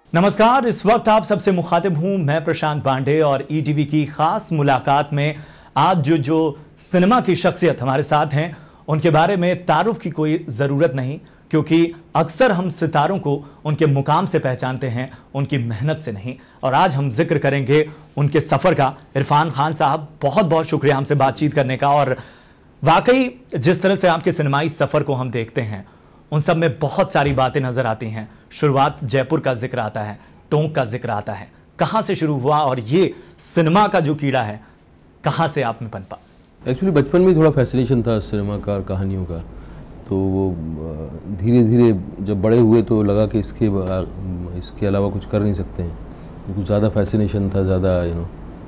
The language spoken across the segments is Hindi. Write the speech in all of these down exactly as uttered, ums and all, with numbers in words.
नमस्कार, इस वक्त आप सबसे मुखातिब हूं मैं प्रशांत पांडे और ईटीवी की खास मुलाकात में आज जो जो सिनेमा की शख्सियत हमारे साथ हैं उनके बारे में तारुफ की कोई ज़रूरत नहीं, क्योंकि अक्सर हम सितारों को उनके मुकाम से पहचानते हैं, उनकी मेहनत से नहीं। और आज हम जिक्र करेंगे उनके सफ़र का। इरफान खान साहब, बहुत बहुत शुक्रिया हमसे बातचीत करने का। और वाकई जिस तरह से आपके सिनेमाई सफ़र को हम देखते हैं उन सब में बहुत सारी बातें नज़र आती हैं। शुरुआत जयपुर का जिक्र आता है, टोंक का जिक्र आता है, कहाँ से शुरू हुआ और ये सिनेमा का जो कीड़ा है कहाँ से आप में पनपा? एक्चुअली बचपन में थोड़ा फैसिनेशन था सिनेमा का और कहानियों का, तो वो धीरे धीरे जब बड़े हुए तो लगा कि इसके इसके अलावा कुछ कर नहीं सकते हैं। कुछ ज़्यादा फैसिनेशन था, ज़्यादा यू नो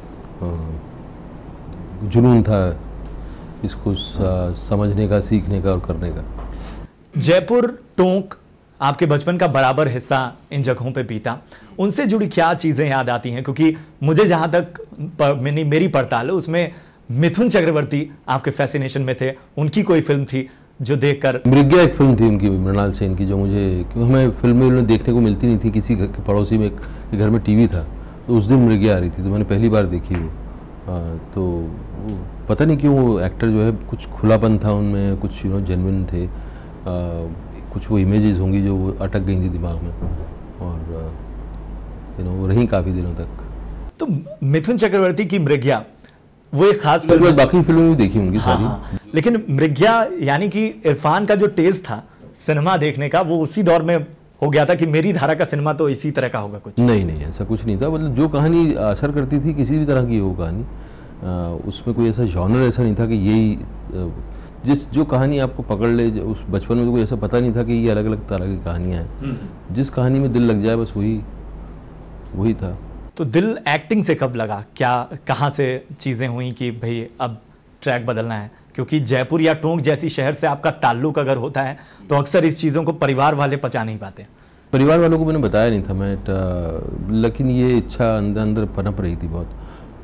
जुनून था इसको समझने का, सीखने का और करने का। जयपुर, टोंक आपके बचपन का बराबर हिस्सा इन जगहों पे बीता। उनसे जुड़ी क्या चीज़ें याद आती हैं? क्योंकि मुझे जहाँ तक पर, मेरी मेरी पड़ताल है उसमें मिथुन चक्रवर्ती आपके फैसिनेशन में थे। उनकी कोई फिल्म थी जो देखकर? मृग्या एक फिल्म थी उनकी, मृणाल सेन की, जो मुझे, क्योंकि हमें फिल्में उन्हें देखने को मिलती नहीं थी। किसी के पड़ोसी में एक घर में टीवी था तो उस दिन मृग्या आ रही थी तो मैंने पहली बार देखी वो। आ, तो वो पता नहीं क्यों वो एक्टर जो है, कुछ खुलापन था उनमें, कुछ यू नो जेन्युइन थे। आ, कुछ वो इमेजेस होंगी जो वो अटक गई थी दिमाग में और यू नो वो रही काफ़ी दिनों तक। तो मिथुन चक्रवर्ती की मृग्या वो एक खास फिल्म है। बाकी फिल्में भी देखी उनकी सारी। हाँ, हाँ। लेकिन मृग्या यानी कि इरफान का जो टेस्ट था सिनेमा देखने का वो उसी दौर में हो गया था कि मेरी धारा का सिनेमा तो इसी तरह का होगा। कुछ नहीं नहीं ऐसा कुछ नहीं था। मतलब जो कहानी असर करती थी किसी भी तरह की वो कहानी, उसमें कोई ऐसा जॉनर ऐसा नहीं था कि यही, जिस जो कहानी आपको पकड़ ले, उस बचपन में तो कोई ऐसा पता नहीं था कि ये अलग अलग तरह की कहानियाँ हैं। जिस कहानी में दिल लग जाए बस वही वही था। तो दिल एक्टिंग से कब लगा? क्या कहाँ से चीज़ें हुई कि भाई अब ट्रैक बदलना है? क्योंकि जयपुर या टोंक जैसी शहर से आपका ताल्लुक अगर होता है तो अक्सर इस चीज़ों को परिवार वाले पचा नहीं पाते। परिवार वालों को मैंने बताया नहीं था मैं, लेकिन ये इच्छा अंदर अंदर पनप रही थी बहुत।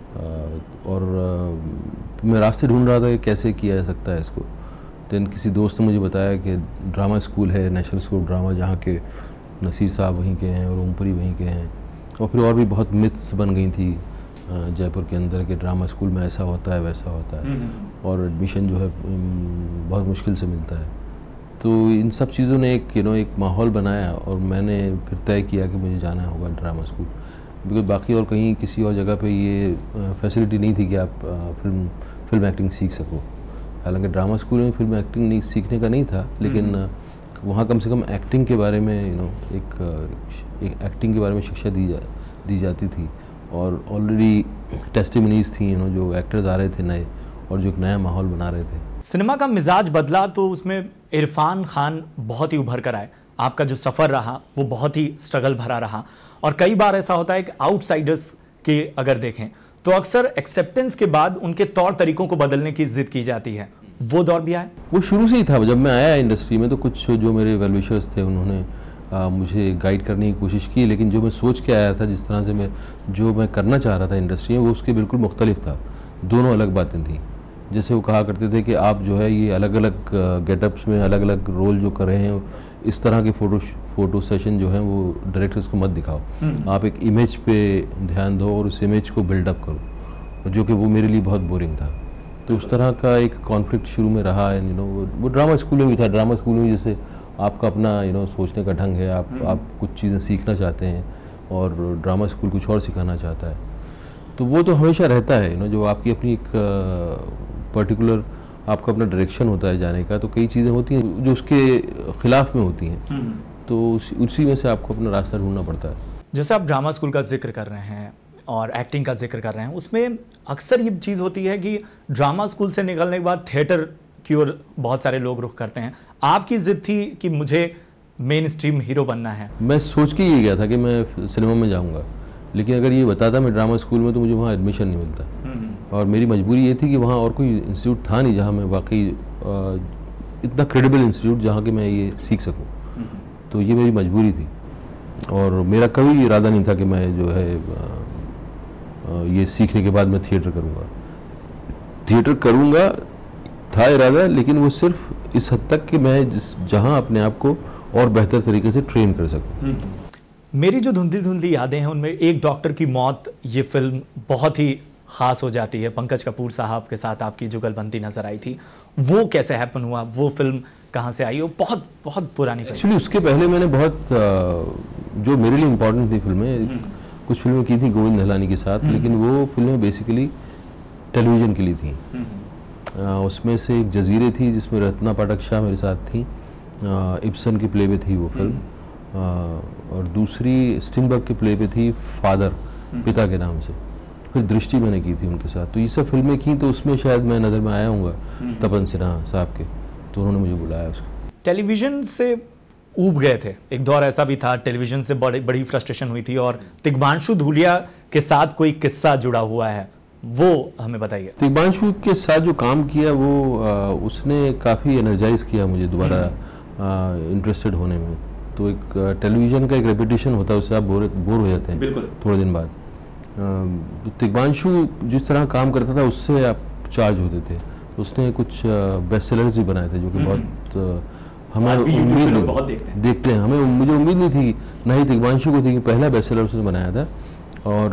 और मैं रास्ते ढूंढ रहा था कि कैसे किया जा सकता है इसको। देन किसी दोस्त ने मुझे बताया कि ड्रामा स्कूल है, नेशनल स्कूल ऑफ ड्रामा, जहाँ के नसीर साहब वहीं के हैं और ओमपुरी वहीं के हैं। और फिर और भी बहुत मिथ्स बन गई थी जयपुर के अंदर के ड्रामा स्कूल में ऐसा होता है वैसा होता है और एडमिशन जो है बहुत मुश्किल से मिलता है। तो इन सब चीज़ों ने एक यू नो एक माहौल बनाया और मैंने फिर तय किया कि मुझे जाना होगा ड्रामा स्कूल, बिकॉज बाकी और कहीं किसी और जगह पे ये फैसिलिटी नहीं थी कि आप फिल्म फिल्म एक्टिंग सीख सको। हालांकि ड्रामा स्कूल में फिल्म एक्टिंग नहीं सीखने का नहीं था, लेकिन वहाँ कम से कम एक्टिंग के बारे में यू नो एक एक एक्टिंग के बारे में शिक्षा दी जा दी जाती थी। और ऑलरेडी टेस्टिमनीज थी यू नो जो एक्टर्स आ रहे थे नए और जो एक नया माहौल बना रहे थे। सिनेमा का मिजाज बदला तो उसमें इरफान खान बहुत ही उभर कर आए। आपका जो सफ़र रहा वो बहुत ही स्ट्रगल भरा रहा और कई बार ऐसा होता है कि आउटसाइडर्स के अगर देखें तो अक्सर एक्सेप्टेंस के बाद उनके तौर तरीकों को बदलने की जिद की जाती है। वो दौर भी आया? वो शुरू से ही था। जब मैं आया इंडस्ट्री में तो कुछ जो मेरे वेलविशर्स थे उन्होंने आ, मुझे गाइड करने की कोशिश की, लेकिन जो मैं सोच के आया था, जिस तरह से मैं जो मैं करना चाह रहा था इंडस्ट्री में, वो उसके बिल्कुल मुख्तलिफ था। दोनों अलग बातें थी। जैसे वो कहा करते थे कि आप जो है ये अलग अलग गेटअप्स में अलग अलग रोल जो कर रहे हैं, इस तरह के फ़ोटो फ़ोटो सेशन जो है वो डायरेक्टर्स को मत दिखाओ। आप एक इमेज पे ध्यान दो और उस इमेज को बिल्डअप करो, जो कि वो मेरे लिए बहुत बोरिंग था। तो उस तरह का एक कॉन्फ्लिक्ट शुरू में रहा है। यू नो वो ड्रामा स्कूल में भी था। ड्रामा स्कूल में जैसे आपका अपना यू नो सोचने का ढंग है, आप आप कुछ चीज़ें सीखना चाहते हैं और ड्रामा स्कूल कुछ और सिखाना चाहता है, तो वो तो हमेशा रहता है। यू नो जो आपकी अपनी एक पर्टिकुलर आपका अपना डायरेक्शन होता है जाने का, तो कई चीज़ें होती हैं जो उसके खिलाफ में होती हैं, तो उसी उसी में से आपको अपना रास्ता ढूंढना पड़ता है। जैसे आप ड्रामा स्कूल का जिक्र कर रहे हैं और एक्टिंग का जिक्र कर रहे हैं, उसमें अक्सर ये चीज़ होती है कि ड्रामा स्कूल से निकलने के बाद थिएटर की ओर बहुत सारे लोग रुख करते हैं। आपकी जिद थी कि मुझे मेन स्ट्रीम हीरो बनना है। मैं सोच के ये गया था कि मैं सिनेमा में जाऊँगा, लेकिन अगर ये बताता मैं ड्रामा स्कूल में तो मुझे वहाँ एडमिशन नहीं मिलता। और मेरी मजबूरी ये थी कि वहाँ और कोई इंस्टीट्यूट था नहीं जहाँ मैं वाकई इतना क्रेडिबल इंस्टीट्यूट जहाँ कि मैं ये सीख सकूँ। तो ये मेरी मजबूरी थी और मेरा कभी इरादा नहीं था कि मैं जो है ये सीखने के बाद मैं थिएटर करूँगा। थिएटर करूँगा था इरादा, लेकिन वो सिर्फ इस हद तक कि मैं जिस जहाँ अपने आप को और बेहतर तरीके से ट्रेन कर सकूँ। मेरी जो धुंधली धुंधली यादें हैं उनमें एक डॉक्टर की मौत, ये फिल्म बहुत ही ख़ास हो जाती है। पंकज कपूर साहब के साथ आपकी जुगलबंदी नज़र आई थी, वो कैसे हैपन हुआ, वो फिल्म कहाँ से आई? वो बहुत बहुत पुरानी फिल्म। एक्चुअली उसके पहले मैंने बहुत जो मेरे लिए इम्पोर्टेंट थी फिल्में, कुछ फिल्में की थी गोविंद निहलानी के साथ, लेकिन वो फिल्में बेसिकली टेलीविज़न के लिए थी। उसमें से एक जजीरे थी जिसमें रत्ना पाठक शाह मेरे साथ थी, इब्सन के प्ले पे थी वो फिल्म, और दूसरी स्टिनबर्ग के प्ले पे थी फादर, पिता के नाम से। फिर दृष्टि मैंने की थी उनके साथ। तो ये सब फिल्में की, तो उसमें शायद मैं नज़र में आया हूँगा तपन सिन्हा साहब के, तो उन्होंने मुझे बुलाया उसको। टेलीविज़न से ऊब गए थे, एक दौर ऐसा भी था, टेलीविज़न से बड़ी बड़ी फ्रस्ट्रेशन हुई थी, और तिग्मांशु धूलिया के साथ कोई किस्सा जुड़ा हुआ है, वो हमें बताइए। तिग्मांशु के साथ जो काम किया वो आ, उसने काफ़ी एनर्जाइज किया मुझे दोबारा इंटरेस्टेड होने में। तो एक टेलीविज़न का एक रेपिटेशन होता है, उससे आप बोर बोर हो जाते हैं थोड़े दिन बाद। तो तिग्मांशु जिस तरह काम करता था उससे आप चार्ज होते थे। उसने कुछ बेस्ट सेलर्स भी बनाए थे जो कि बहुत हमें उम्मीद नहीं बहुत देखते हैं। देखते हैं हमें मुझे उम्मीद नहीं थी, ना ही तिग्मांशु को थी कि पहला बेस्ट सेलर उसने बनाया था, और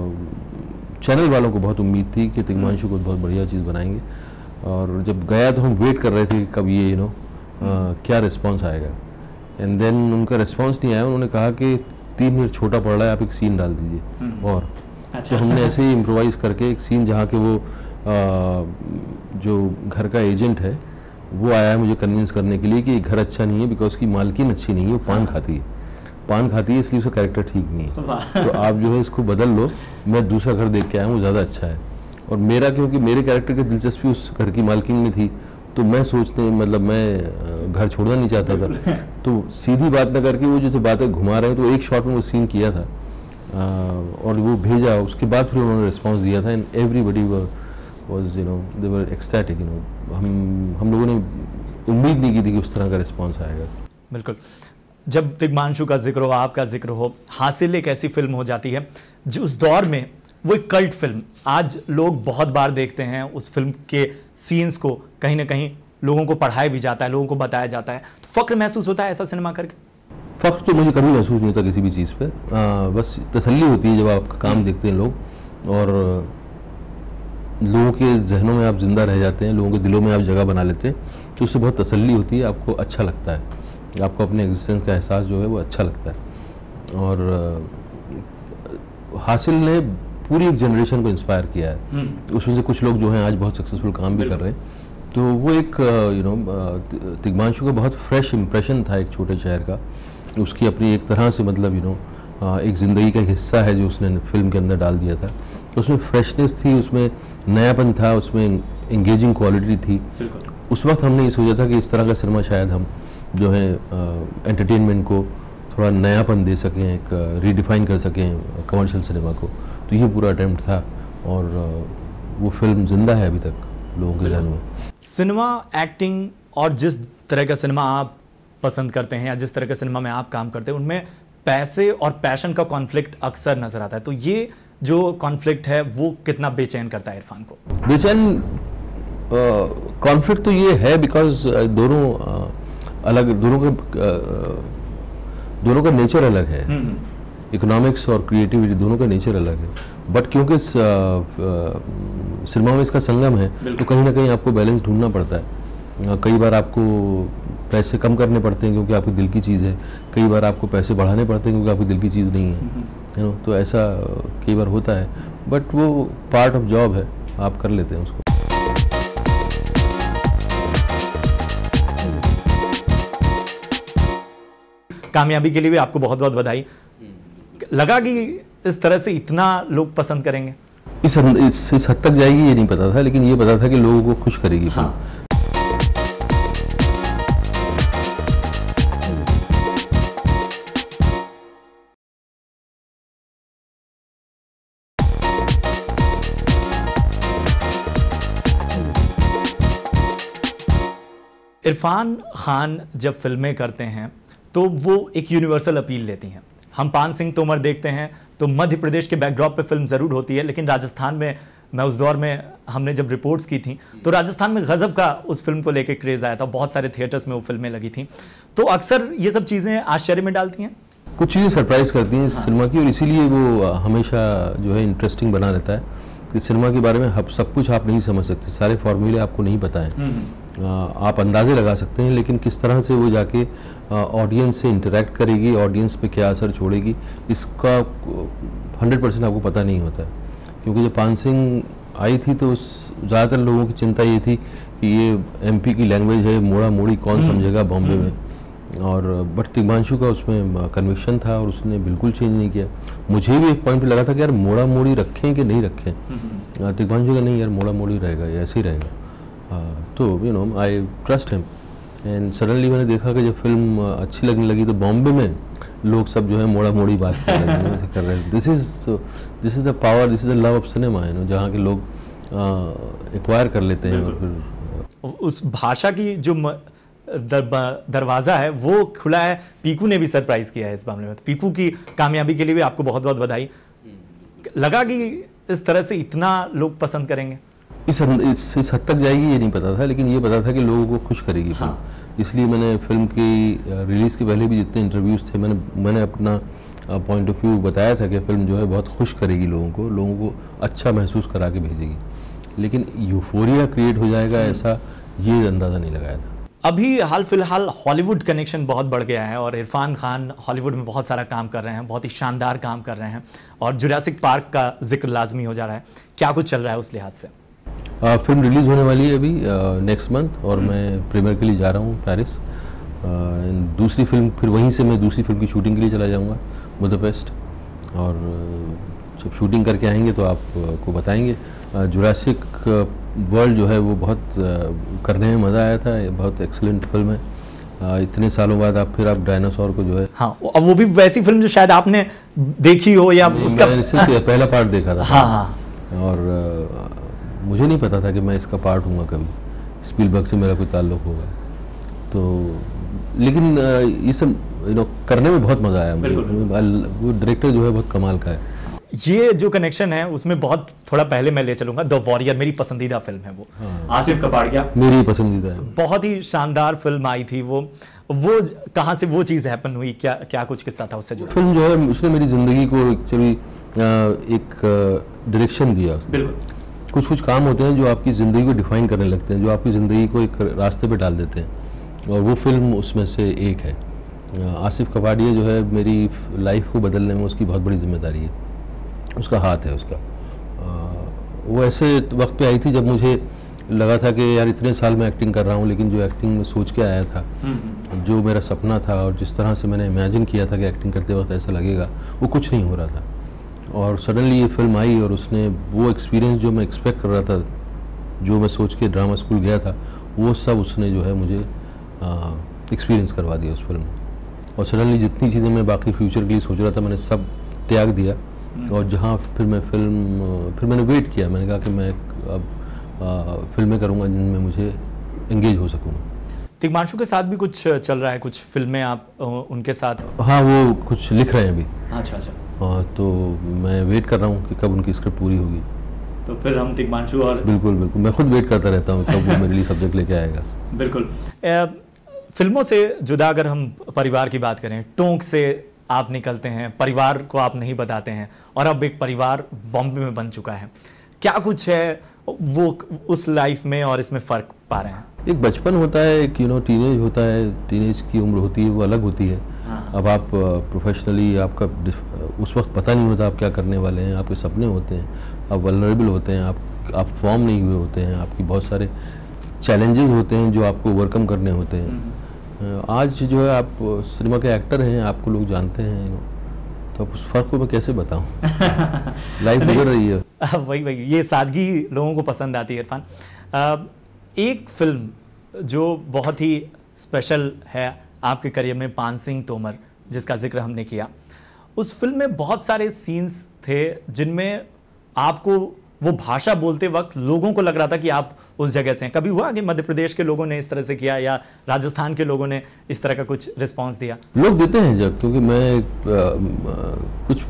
चैनल वालों को बहुत उम्मीद थी कि तिग्मांशु को बहुत बढ़िया चीज़ बनाएंगे। और जब गया तो हम वेट कर रहे थे कब ये यू नो क्या रिस्पॉन्स आएगा, एंड देन उनका रिस्पॉन्स नहीं आया। उन्होंने कहा कि तीन मिनट छोटा पड़ रहा है, आप एक सीन डाल दीजिए। और अच्छा। तो हमने ऐसे ही इम्प्रोवाइज़ करके एक सीन जहाँ के वो आ, जो घर का एजेंट है वो आया है मुझे कन्विंस करने के लिए कि घर अच्छा नहीं है बिकॉज की मालकिन अच्छी नहीं है, वो पान खाती है पान खाती है इसलिए उसका कैरेक्टर ठीक नहीं है, तो आप जो है इसको बदल लो, मैं दूसरा घर देख के आया हूँ, ज़्यादा अच्छा है। और मेरा क्योंकि मेरे कैरेक्टर की दिलचस्पी उस घर की मालकिन में थी, तो मैं सोचते मतलब मैं घर छोड़ना नहीं चाहता था। तो सीधी बात ना करके वो जो बातें घुमा रहे हैं, तो एक शॉट में वो सीन किया था आ, और वो भेजा। उसके बाद फिर उन्होंने रिस्पांस दिया था, and everybody was you know they were ecstatic. You know हम हम लोगों ने उम्मीद नहीं की थी कि उस तरह का रिस्पांस आएगा। बिल्कुल। जब तिग्मांशु का जिक्र हो, आपका जिक्र हो, हासिल एक ऐसी फिल्म हो जाती है जो उस दौर में वो एक कल्ट फिल्म, आज लोग बहुत बार देखते हैं। उस फिल्म के सीन्स को कहीं ना कहीं लोगों को पढ़ाया भी जाता है, लोगों को बताया जाता है, तो फ़ख्र महसूस होता है ऐसा सिनेमा करके? फ़ख्र तो मुझे कभी महसूस नहीं होता किसी भी चीज़ पे, आ, बस तसल्ली होती है जब आपका काम देखते हैं लोग, और लोगों के जहनों में आप जिंदा रह जाते हैं, लोगों के दिलों में आप जगह बना लेते हैं, तो उससे बहुत तसल्ली होती है, आपको अच्छा लगता है, आपको अपने एग्जिस्टेंस का एहसास जो है वो अच्छा लगता है। और हासिल ने पूरी एक जनरेशन को इंस्पायर किया है, उसमें से कुछ लोग जो हैं आज बहुत सक्सेसफुल काम भी कर रहे हैं। तो वो एक यू नो तिग्मांशु का बहुत फ्रेश इंप्रेशन था एक छोटे शहर का, उसकी अपनी एक तरह से मतलब यू नो एक ज़िंदगी का हिस्सा है जो उसने फिल्म के अंदर डाल दिया था। तो उसमें फ्रेशनेस थी, उसमें नयापन था, उसमें इंगेजिंग क्वालिटी थी। उस वक्त हमने ये सोचा था कि इस तरह का सिनेमा शायद हम जो है एंटरटेनमेंट को थोड़ा नयापन दे सकें, एक रीडिफाइन कर सकें कमर्शियल सिनेमा को। तो ये पूरा अटेम्प्ट था, और वो फिल्म जिंदा है अभी तक लोगों के ध्यान में। सिनेमा, एक्टिंग और जिस तरह का सिनेमा आप पसंद करते हैं या जिस तरह के सिनेमा में आप काम करते हैं, उनमें पैसे और पैशन का कॉन्फ्लिक्ट अक्सर नजर आता है। तो ये जो कॉन्फ्लिक्ट है वो कितना बेचैन करता है इरफान को? बेचैन कॉन्फ्लिक्ट तो ये है बिकॉज दोनों uh, अलग, दोनों का uh, दोनों का नेचर अलग है। इकोनॉमिक्स और क्रिएटिविटी दोनों का नेचर अलग है, बट क्योंकि सिनेमा में इसका संगम है, तो कहीं ना कहीं आपको बैलेंस ढूंढना पड़ता है। कई बार आपको पैसे कम करने पड़ते हैं क्योंकि आपकी दिल की चीज़ है, कई बार आपको पैसे बढ़ाने पड़ते हैं क्योंकि आपकी दिल की चीज़ नहीं है, यू नो। तो ऐसा कई बार होता है, बट वो पार्ट ऑफ जॉब है, आप कर लेते हैं उसको। कामयाबी के लिए भी आपको बहुत बहुत बधाई। लगा कि इस तरह से इतना लोग पसंद करेंगे? इस इस, इस हद तक जाएगी ये नहीं पता था, लेकिन ये पता था कि लोगों को खुश करेगी। हाँ। इरफान खान जब फिल्में करते हैं तो वो एक यूनिवर्सल अपील लेती हैं। हम पान सिंह तोमर देखते हैं तो मध्य प्रदेश के बैकड्रॉप पे फिल्म ज़रूर होती है, लेकिन राजस्थान में, मैं उस दौर में हमने जब रिपोर्ट्स की थी तो राजस्थान में गज़ब का उस फिल्म को लेकर क्रेज़ आया था, बहुत सारे थिएटर्स में वो फिल्में लगी थी। तो अक्सर ये सब चीज़ें आश्चर्य में डालती हैं। कुछ चीज़ें सरप्राइज करती हैं हाँ। सिनेमा की, और इसीलिए वो हमेशा जो है इंटरेस्टिंग बना रहता है कि सिनेमा के बारे में आप सब कुछ आप नहीं समझ सकते, सारे फार्मूले आपको नहीं पता है, आप अंदाजे लगा सकते हैं, लेकिन किस तरह से वो जाके ऑडियंस से इंटरेक्ट करेगी, ऑडियंस पे क्या असर छोड़ेगी, इसका हंड्रेड परसेंट आपको पता नहीं होता है। क्योंकि जब पान सिंह आई थी तो ज़्यादातर लोगों की चिंता ये थी कि ये एमपी की लैंग्वेज है, मोड़ा मोड़ी कौन समझेगा बॉम्बे में, और बट तिग्मांशु का उसमें कन्विक्शन था और उसने बिल्कुल चेंज नहीं किया। मुझे भी एक पॉइंट पे लगा था कि यार मोड़ा मोड़ी रखें कि नहीं रखें, तिग्मांशु का नहीं यार मोड़ा मोड़ी रहेगा, ये ऐसे ही रहेगा। uh, तो you know I trust him, and suddenly मैंने देखा कि जब फिल्म अच्छी लगने लगी तो बॉम्बे में लोग सब जो है मोड़ा मोड़ी बात कर रहे हैं कर रहे हैं this is this is the power, this is the love of cinema, you know, जहाँ के लोग एक्वायर कर लेते हैं। और फिर उस भाषा की जो दर, दरवाज़ा है वो खुला है। पीकू ने भी सरप्राइज किया है इस मामले में, तो पीकू की कामयाबी के लिए भी आपको बहुत बहुत बधाई। लगा कि इस तरह से इतना लोग पसंद करेंगे? इस इस, इस हद तक जाएगी ये नहीं पता था, लेकिन ये पता था कि लोगों को खुश करेगी फिल्म। हाँ। इसलिए मैंने फिल्म की रिलीज़ के पहले भी जितने इंटरव्यूज़ थे मैंने मैंने अपना पॉइंट ऑफ व्यू बताया था कि फिल्म जो है बहुत खुश करेगी लोगों को, लोगों को अच्छा महसूस करा के भेजेगी, लेकिन यूफोरिया क्रिएट हो जाएगा ऐसा ये अंदाज़ा नहीं लगाया था। अभी हाल फिलहाल हॉलीवुड कनेक्शन बहुत बढ़ गया है और इरफान खान हॉलीवुड में बहुत सारा काम कर रहे हैं, बहुत ही शानदार काम कर रहे हैं, और जुरासिक पार्क का जिक्र लाजमी हो जा रहा है। क्या कुछ चल रहा है उस लिहाज से? आ, फिल्म रिलीज़ होने वाली है अभी नेक्स्ट मंथ, और मैं प्रीमियर के लिए जा रहा हूँ पेरिस। दूसरी फिल्म फिर वहीं से मैं दूसरी फिल्म की शूटिंग के लिए चला जाऊँगा बुदापेस्ट, और जब शूटिंग करके आएंगे तो आपको बताएंगे। जुरासिक वर्ल्ड जो है वो बहुत करने में मज़ा आया था, बहुत एक्सीलेंट फिल्म है। इतने सालों बाद आप फिर आप डायनासोर को जो है, हाँ, अब वो भी वैसी फिल्म जो शायद आपने देखी हो या उसका पहला पार्ट देखा था। हाँ हाँ। और मुझे नहीं पता था कि मैं इसका पार्ट हूँगा, कभी स्पीलबर्ग से मेरा कोई ताल्लुक़ होगा, तो लेकिन ये सब यू नो करने में बहुत मज़ा आया मुझे। वो डायरेक्टर जो है बहुत कमाल का है। ये जो कनेक्शन है उसमें बहुत थोड़ा पहले मैं ले चलूंगा, द वॉरियर मेरी पसंदीदा फिल्म है वो। हाँ। आसिफ कपाड़िया मेरी पसंदीदा है, बहुत ही शानदार फिल्म आई थी वो। वो कहाँ से वो चीज़ हैपन हुई, क्या क्या कुछ किस्सा था उससे? जो फिल्म जो है उसने मेरी ज़िंदगी को एक्चुअली एक डायरेक्शन दिया। बिल्कुल, कुछ कुछ काम होते हैं जो आपकी ज़िंदगी को डिफाइन करने लगते हैं, जो आपकी ज़िंदगी को एक रास्ते पे डाल देते हैं, और वो फिल्म उसमें से एक है। आसिफ कपाड़िया जो है मेरी लाइफ को बदलने में उसकी बहुत बड़ी जिम्मेदारी है, उसका हाथ है उसका। वो ऐसे वक्त पे आई थी जब मुझे लगा था कि यार इतने साल मैं एक्टिंग कर रहा हूँ, लेकिन जो एक्टिंग में सोच के आया था, जो मेरा सपना था और जिस तरह से मैंने इमेजिन किया था कि एक्टिंग करते वक्त ऐसा लगेगा, वो कुछ नहीं हो रहा था। और सडनली ये फिल्म आई और उसने वो एक्सपीरियंस जो मैं एक्सपेक्ट कर रहा था, जो मैं सोच के ड्रामा स्कूल गया था, वो सब उसने जो है मुझे एक्सपीरियंस करवा दिया उस फिल्म में। और सडनली जितनी चीज़ें मैं बाकी फ्यूचर के लिए सोच रहा था मैंने सब त्याग दिया, और जहाँ फिर मैं फिल्म फिर मैंने वेट किया, मैंने कहा कि मैं अब फिल्में करूँगा जिनमें मुझे एंगेज हो सकूँगा। तिग्मांशु के साथ भी कुछ चल रहा है, कुछ फिल्में आप उनके साथ? हाँ, वो कुछ लिख रहे हैं अभी। अच्छा अच्छा। हाँ, तो मैं वेट कर रहा हूँ कि कब उनकी स्क्रिप्ट पूरी होगी, तो फिर हम तिग्मांशु और बिल्कुल बिल्कुल मैं खुद वेट करता रहता हूँ कब वो मेरे लिए सब्जेक्ट लेके आएगा। बिल्कुल। ए, फिल्मों से जुदा अगर हम परिवार की बात करें, टोंक से आप निकलते हैं, परिवार को आप नहीं बताते हैं, और अब एक परिवार बॉम्बे में बन चुका है, क्या कुछ है वो उस लाइफ में और इसमें फ़र्क पा रहे हैं? एक बचपन होता है, एक यू नो टीनेज होता है, टीनेज की उम्र होती है, वो अलग होती है। हाँ। अब आप प्रोफेशनली आपका उस वक्त पता नहीं होता आप क्या करने वाले हैं, आपके सपने होते हैं, आप वल्नरेबल होते हैं, आप आप फॉर्म नहीं हुए होते हैं, आपकी बहुत सारे चैलेंजेस होते हैं जो आपको ओवरकम करने होते हैं। आज जो है आप सिनेमा के एक्टर हैं, आपको लोग जानते हैं, यू नो, तो उस फ़र्क को मैं कैसे बताऊं? लाइफ गुजर रही है। वही वही ये सादगी लोगों को पसंद आती है। इरफान, एक फिल्म जो बहुत ही स्पेशल है आपके करियर में, पान सिंह तोमर, जिसका जिक्र हमने किया, उस फिल्म में बहुत सारे सीन्स थे जिनमें आपको वो भाषा बोलते वक्त लोगों को लग रहा था कि आप उस जगह से हैं। कभी हुआ कि मध्य प्रदेश के लोगों ने इस तरह से किया या राजस्थान के लोगों ने इस तरह का कुछ रिस्पांस दिया? लोग देते हैं जब, क्योंकि मैं आ, आ, कुछ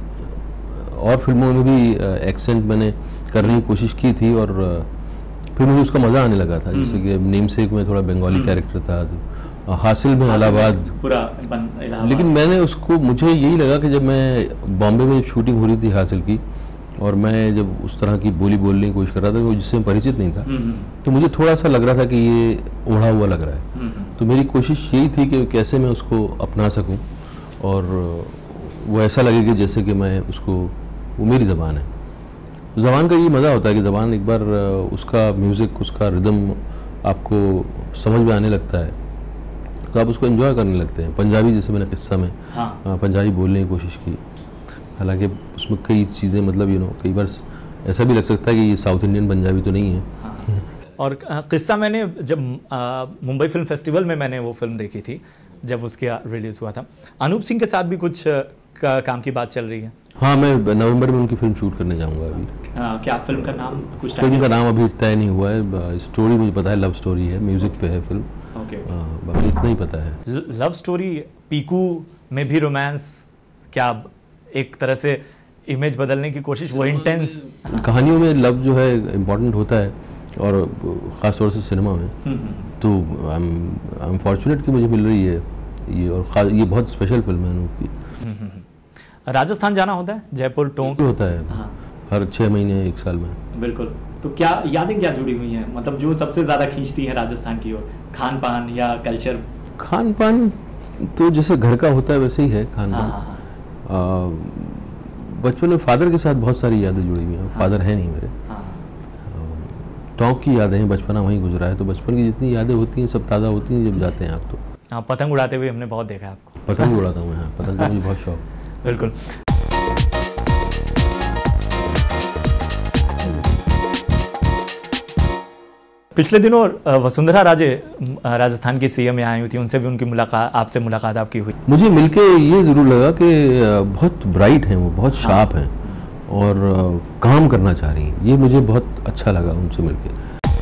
और फिल्मों में भी एक्सेंट मैंने करने की कोशिश की थी, और फिर मुझे उसका मज़ा आने लगा था। जैसे कि नेमसेक में थोड़ा बंगाली कैरेक्टर था, हासिल में इलाहाबाद पूरा इलाहाबाद। लेकिन मैंने उसको, मुझे यही लगा कि जब मैं बॉम्बे में शूटिंग हो रही थी हासिल की, और मैं जब उस तरह की बोली बोलने की कोशिश कर रहा था वो जिससे मैं परिचित नहीं था, तो मुझे थोड़ा सा लग रहा था कि ये ओढ़ा हुआ लग रहा है। तो मेरी कोशिश यही थी कि कैसे मैं उसको अपना सकूं और वो ऐसा लगे कि जैसे कि मैं उसको, वो मेरी ज़बान है। ज़बान का ये मज़ा होता है कि ज़बान एक बार उसका म्यूज़िक, उसका रिदम आपको समझ में आने लगता है तो आप उसको एंजॉय करने लगते हैं। पंजाबी जैसे मैंने किस्सा में हाँ। पंजाबी बोलने की कोशिश की, हालांकि उसमें कई चीज़ें मतलब यू नो कई बार ऐसा भी लग सकता है कि ये साउथ इंडियन पंजाबी तो नहीं है। हाँ। और किस्सा मैंने जब मुंबई फिल्म फेस्टिवल में मैंने वो फिल्म देखी थी, जब उसके रिलीज़ हुआ था, अनूप सिंह के साथ भी कुछ का, काम की बात चल रही है। हाँ, मैं नवंबर में उनकी फिल्म शूट करने जाऊंगा अभी। आ, क्या फिल्म का नाम कुछ? फिल्म का नाम अभी तय नहीं हुआ है, स्टोरी मुझे पता है, लव स्टोरी है, म्यूजिक पे है फिल्म। ओके, बाकी इतना ही पता है। लव स्टोरी, पीकू में भी रोमांस, क्या एक तरह से इमेज बदलने की कोशिश, वो इंटेंस कहानियों में लव जो है इम्पोर्टेंट होता है, और ख़ास तौर से सिनेमा में। तो आई एम फॉर्चुनेट कि मुझे मिल रही है ये, और ये बहुत स्पेशल फिल्म है अनूप की। राजस्थान जाना होता है, जयपुर टोंक होता है हाँ। हर छः महीने एक साल में। बिल्कुल। तो क्या यादें क्या जुड़ी हुई हैं, मतलब जो सबसे ज़्यादा खींचती हैं राजस्थान की ओर? खान पान या कल्चर? खान पान तो जैसे घर का होता है वैसे ही है खान पान। हाँ, हाँ। बचपन में फादर के साथ बहुत सारी यादें जुड़ी हुई हैं। हाँ। फादर है नहीं मेरे। हाँ। टोंक की यादें हैं, बचपना वहीं गुजरा है, तो बचपन की जितनी यादें होती हैं सब ताज़ा होती हैं जब जाते हैं आप। तो हाँ, पतंग उड़ाते हुए हमने बहुत देखा है आपको। पतंग उड़ाता हूँ मैं, हाँ, पतंग का मुझे बहुत शौक। बिल्कुल। पिछले दिनों वसुंधरा राजे राजस्थान की सीएम यहाँ आई हुई थी, उनसे भी उनकी मुलाकात, आपसे मुलाकात आपकी हुई? मुझे मिलके ये ज़रूर लगा कि बहुत ब्राइट हैं वो, बहुत शार्प हैं और काम करना चाह रही हैं। ये मुझे बहुत अच्छा लगा उनसे मिलके।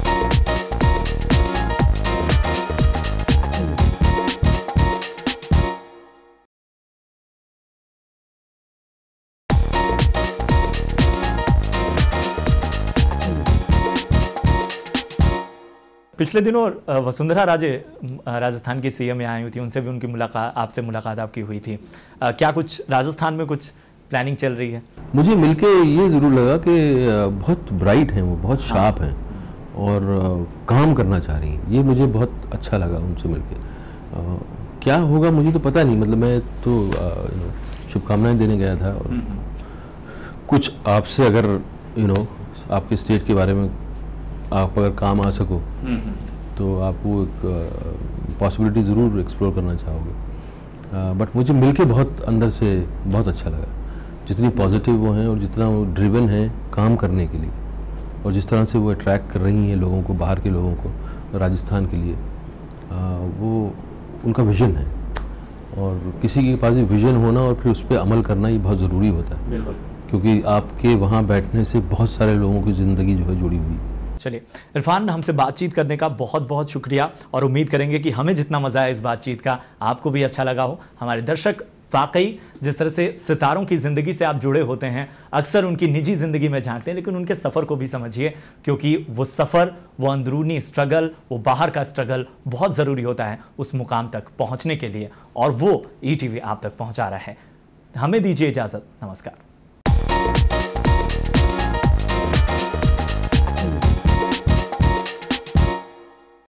पिछले दिनों वसुंधरा राजे राजस्थान की सीएम यहाँ आई हुई थी, उनसे भी उनकी मुलाकात, आपसे मुलाकात आपकी हुई थी। आ, क्या कुछ राजस्थान में कुछ प्लानिंग चल रही है? मुझे मिलके ये ज़रूर लगा कि बहुत ब्राइट हैं वो, बहुत शार्प हैं और काम करना चाह रही हैं। ये मुझे बहुत अच्छा लगा उनसे मिलके। क्या होगा मुझे तो पता नहीं, मतलब मैं तो शुभकामनाएं देने गया था, और कुछ आपसे अगर यू नो आपके स्टेट के बारे में आप अगर काम आ सको तो आप वो एक पॉसिबिलिटी ज़रूर एक्सप्लोर करना चाहोगे। बट मुझे मिलके बहुत अंदर से बहुत अच्छा लगा, जितनी पॉजिटिव वो हैं और जितना वो ड्रिवन है काम करने के लिए, और जिस तरह से वो अट्रैक्ट कर रही हैं लोगों को, बाहर के लोगों को राजस्थान के लिए। आ, वो उनका विज़न है, और किसी के पास विज़न होना और फिर उस पर अमल करना ये बहुत ज़रूरी होता है, क्योंकि आपके वहाँ बैठने से बहुत सारे लोगों की ज़िंदगी जो है जुड़ी हुई है। चलिए इरफान, हमसे बातचीत करने का बहुत बहुत शुक्रिया, और उम्मीद करेंगे कि हमें जितना मज़ा आया इस बातचीत का आपको भी अच्छा लगा हो। हमारे दर्शक वाकई जिस तरह से सितारों की ज़िंदगी से आप जुड़े होते हैं, अक्सर उनकी निजी ज़िंदगी में झांकते हैं, लेकिन उनके सफ़र को भी समझिए, क्योंकि वो सफ़र, वो अंदरूनी स्ट्रगल, वो बाहर का स्ट्रगल बहुत ज़रूरी होता है उस मुकाम तक पहुँचने के लिए, और वो ई टी वी आप तक पहुँचा रहा है। हमें दीजिए इजाज़त, नमस्कार।